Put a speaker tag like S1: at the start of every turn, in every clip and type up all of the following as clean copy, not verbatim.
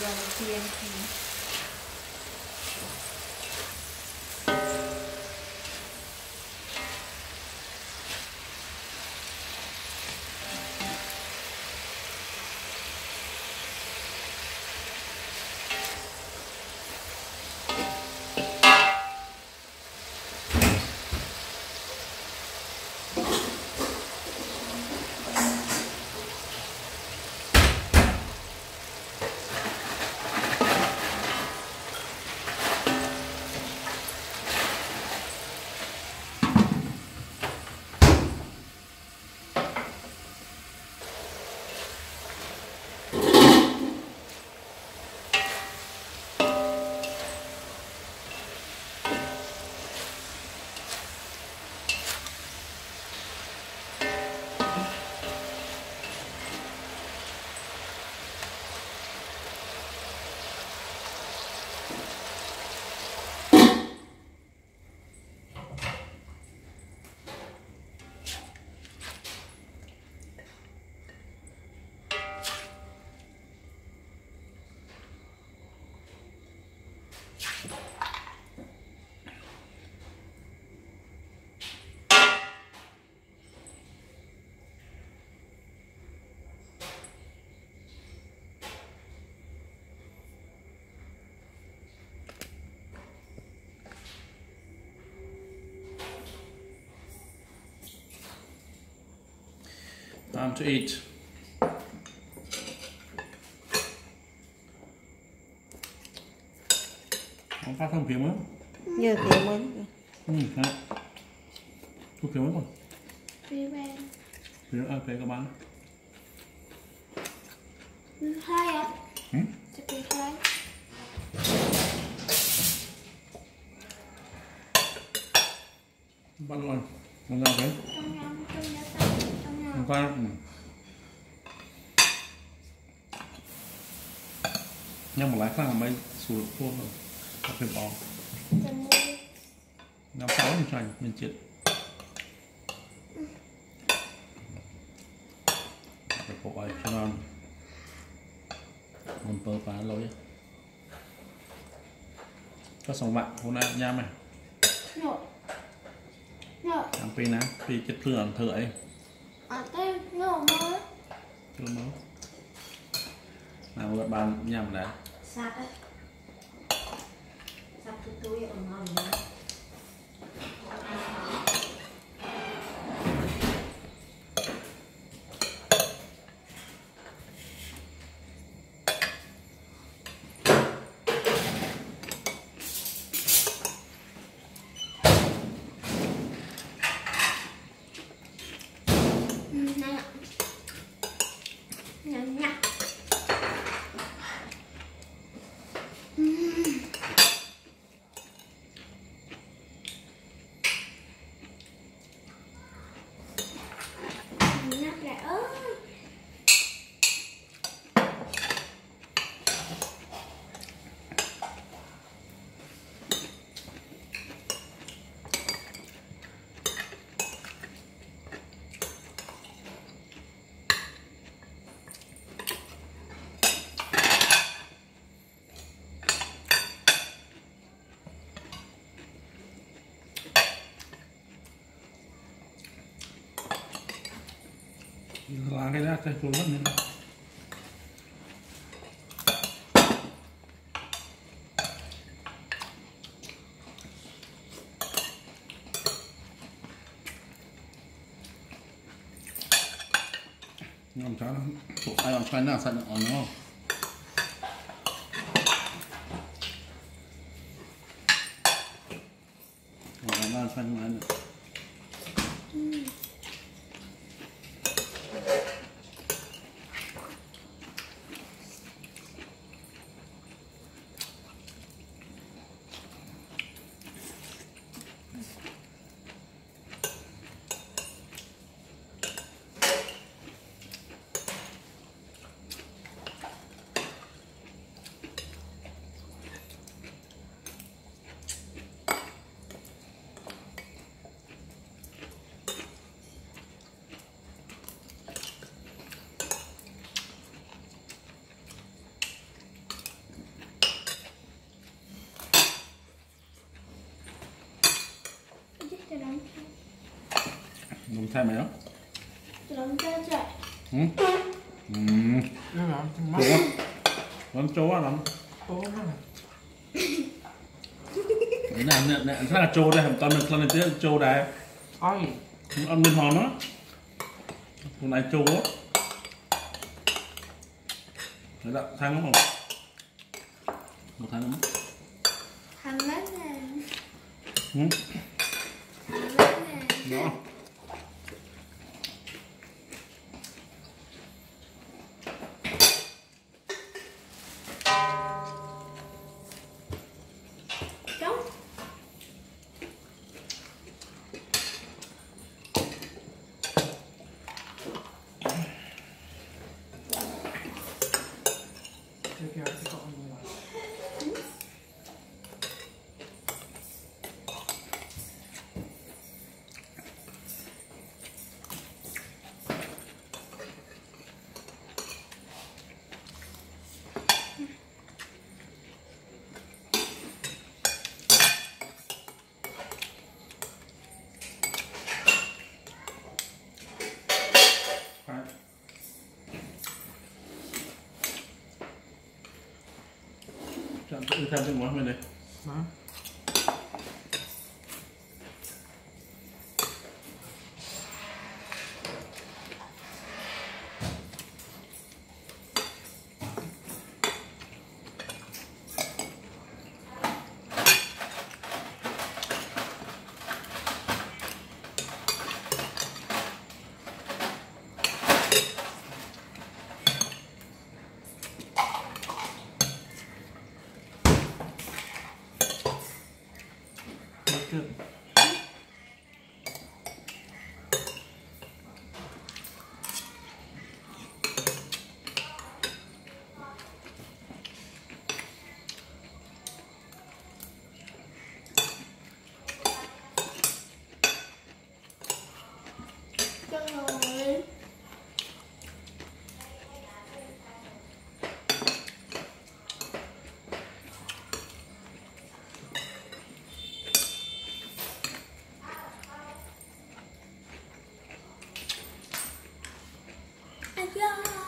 S1: vào chiên thì
S2: time to eat. Không phát không kiếm á?
S3: Giờ kiếm món.
S2: Hả? Không kiếm á?
S1: phía bên
S2: Phía ok các bạn.
S1: hai ạ. Sẽ bị hai.
S2: Bắt luôn. Con ra cái.
S1: Trong nhau, trong nhau.
S2: Không có. Nhưng mà lái khác là mấy sủi thua rồi. Có phải bỏ. Năm 6 mình chành, mình chết. Phải bộ ấy cho nó mình bơ phá lối. Có xong bạn hôm nay nham này.
S1: Nhộ. Nhộ.
S2: Làm pin á, pin chết thường thử ấy.
S1: Ở đây nhộ mới.
S2: Chưa mới. Làm một bàn nham đấy.
S3: Sạc ấy. Sạc cái túi ở ngon nữa.
S2: Lá cái rác đây, mất nữa. Ngon cháo lắm. Ai làm xoay nào xanh ổn đúng không? Làm xoay không ăn được. thay mày đó.
S1: Lòng cho chạy.
S4: Nó là mắt
S2: Chỗ á. Con chỗ á lắm.
S4: tố nó là
S2: Nè, sao là chỗ đây, toàn mình lên tiếng chỗ đây.
S4: ôi
S2: Ăn bên hòn đó. Hôm nay chỗ á. Đấy đã, thang lắm không? Một thang lắm.
S1: Hành lắm nè.
S2: Ừ.
S1: Hành lắm nè.
S2: Đó.
S1: Trống.
S4: kêu kêu cái con như vậy
S2: Phải. Chọn tự thêm cho món bên đây.
S4: đó được chưa
S1: Cho rồi. À da.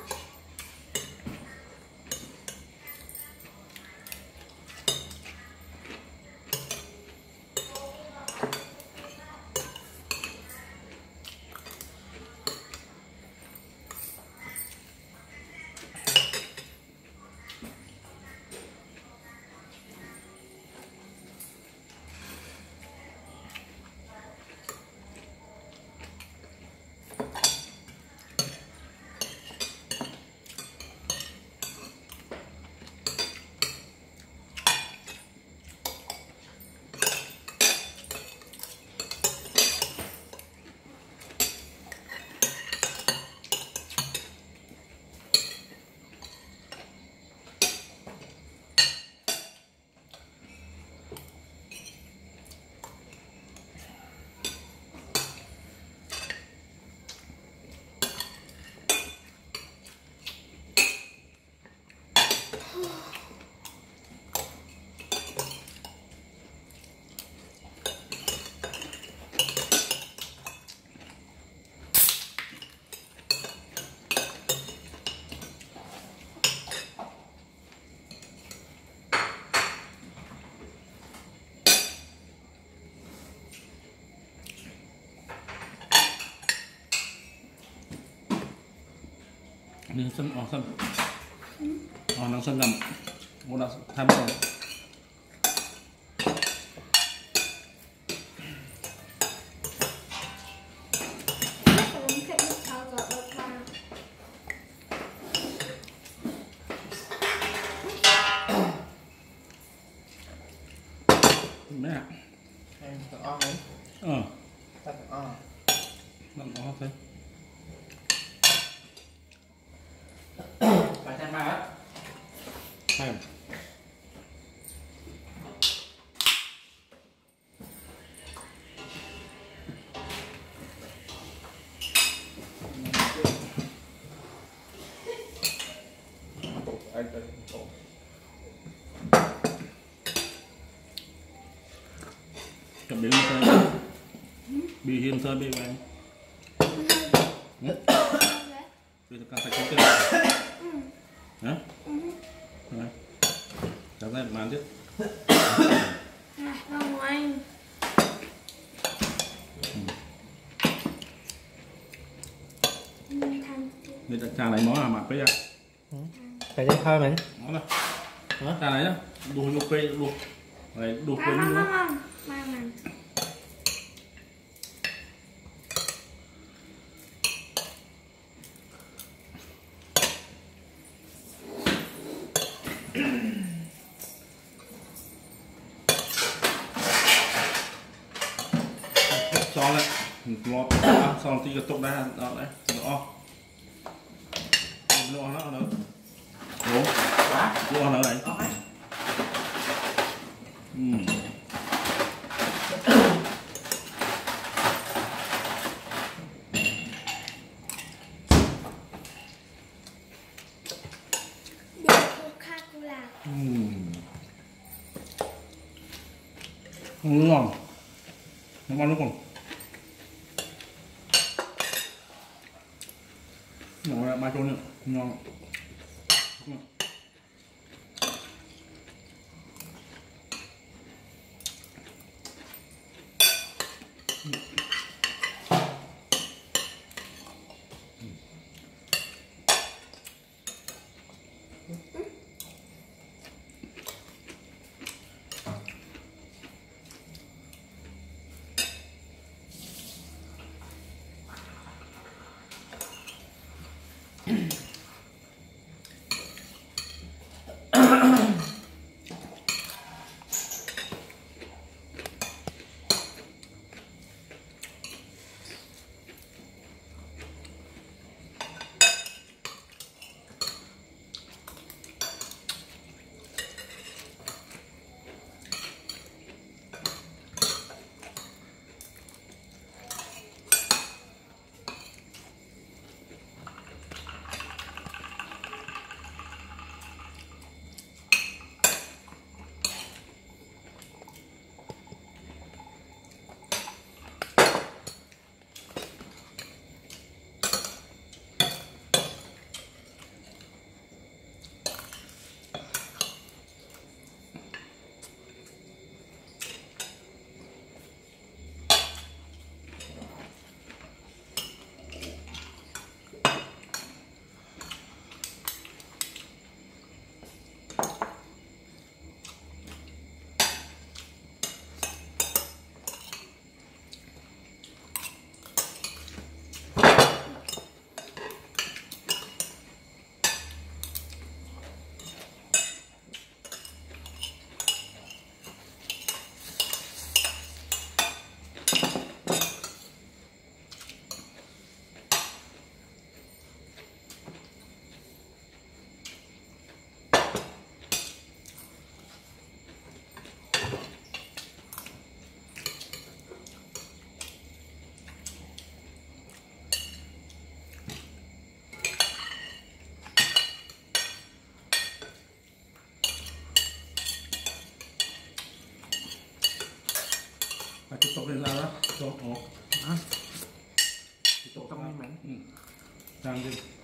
S2: Nhưng sân sân. Nắng sân ngầm. Một đã tham rồi.
S1: Không thích được sao gọi được mà.
S2: Mấy ạ.
S4: em tự on đấy ta tự on
S2: Nằm nó thế.
S4: phải thêm ba á
S2: Hay. Chuẩn bị lên xe. Bị hiên sơn bị vậy. bây giờ càng phải chưa hả càng phải màn chứ
S1: Không anh.
S2: bây giờ trà này món là mặc bây giờ
S4: cái gì thôi mình
S2: món này trà này nhá đủ nhiều cây đủ này đủ cây nữa
S1: Mang.
S2: cho lại lọt xong thì cái tục đây đó đấy rõ nó nữa đúng nó nữa đấy ngon ngon đúng không ngon ba chỗ nữa ngon tiếp tục lên ra đó cho tiếp tục tăng lên mạnh sang đi